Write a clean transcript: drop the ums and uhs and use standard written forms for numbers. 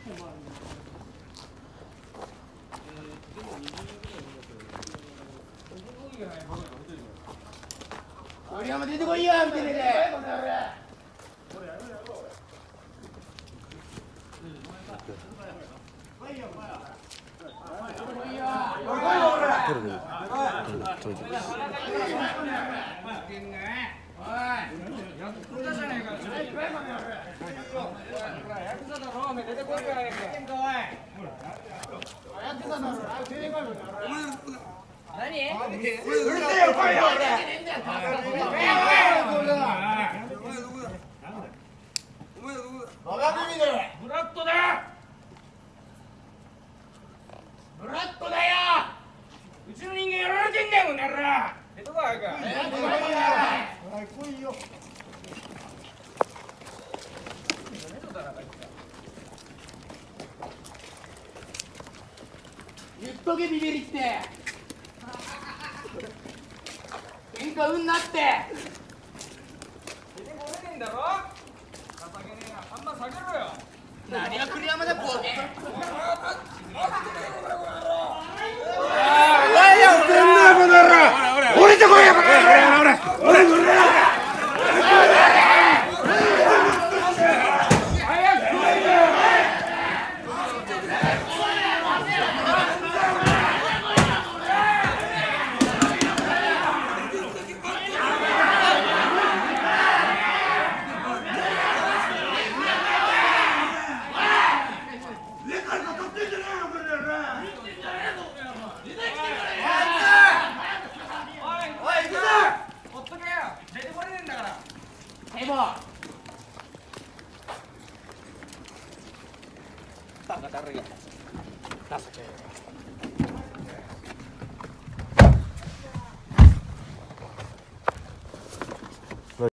森山出てこいよみたいな言っとけビビりって喧嘩うんなって出てこれねえんだろ情けねえな看板下げろよ何が栗山だボケ降りてこいよこれバカだるい情け